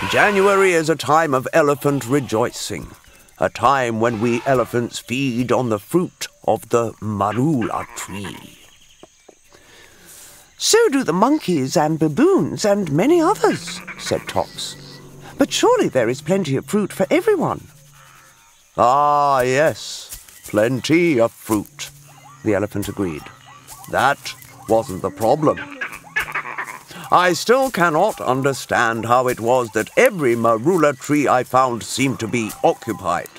January is a time of elephant rejoicing, a time when we elephants feed on the fruit of the Rula tree. So do the monkeys and baboons and many others, said Tops. But surely there is plenty of fruit for everyone. Ah, yes, plenty of fruit, the elephant agreed. That wasn't the problem. I still cannot understand how it was that every marula tree I found seemed to be occupied.